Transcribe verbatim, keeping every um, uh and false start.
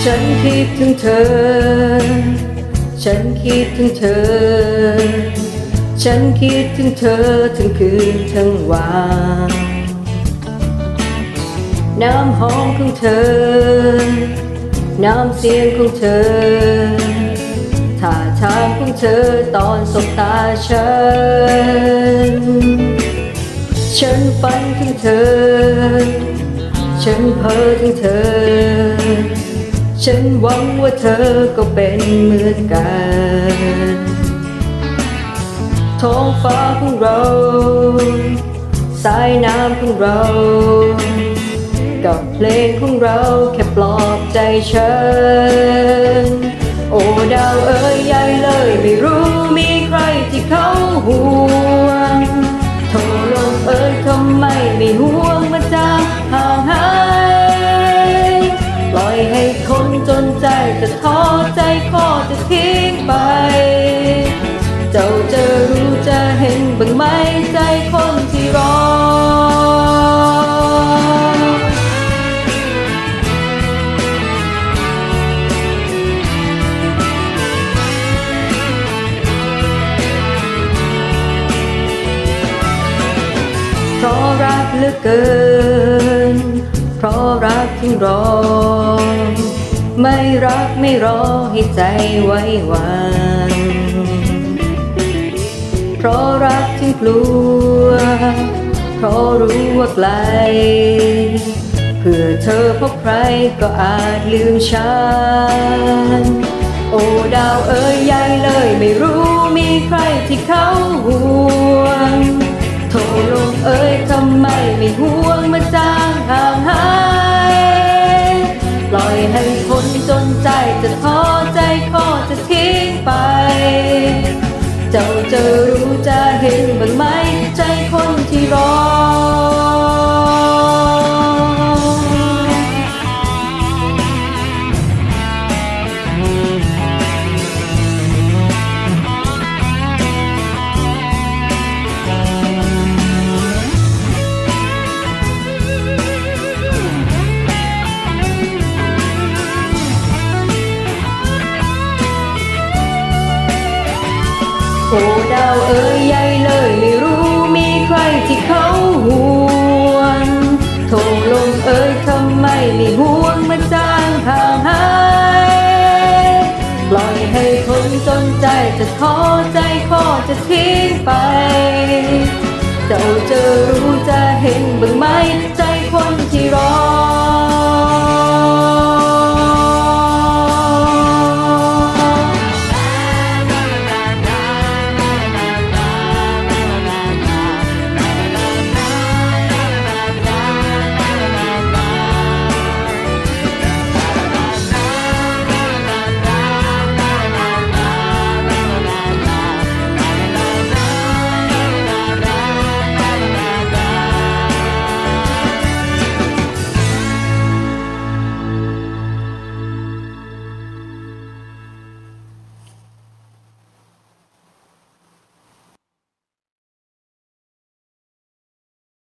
ฉันคิดถึงเธอฉันคิดถึงเธอฉันคิดถึงเธอทั้งคืนทั้งวันน้ำหอมของเธอน้ำเสียงของเธอท่าทางของเธอตอนสบตาฉันฉันฝันถึงเธอฉันเพ้อถึงเธอฉันหวังว่าเธอก็เป็นเหมือนกันท้องฟ้าของเราสายน้ำของเรากับเพลงของเราแค่ปลอบใจฉันโอ้ดาวเอ๋ยใหญ่เลยไม่รู้มีใครที่เขาห่วงโทรลมเอ๋ยทำไมไม่ห่วงมาจากห่างหายปล่อยให้คนจนใจจะท้อใจคอจะทิ้งไปเจ้าจะรู้จะเห็นบ้างไหมใจคนที่รอเพราะรักเหลือเกินเพราะรักถึงรอไม่รักไม่รอให้ใจไว้วันเพราะรักถึงกลัวเพราะรู้ว่าไกลเพื่อเธอพบใครก็อาจลืมฉันโอ้ดาวเอ๋ยใหญ่เลยไม่รู้มีใครที่เขาห่วงโทรลมเอ๋ยทำไมไม่ห่วงมาจางห่างหายปล่อยให้คนจนใจจะท้อใจคอจะทิ้งไปเจ้าจะรู้จะเห็นบ้างไหมใจคนที่รอโอ้ดาวเอ๋ยใหญ่เลยไม่รู้มีใครที่เขาห่วงโทรลมเอ๋ยทำไมไม่ห่วงมาจางห่างหายปล่อยให้คนจนใจจะท้อใจคอจะทิ้งไปเจ้าจะรู้จะเห็นบ้างไหมใจคนที่รอ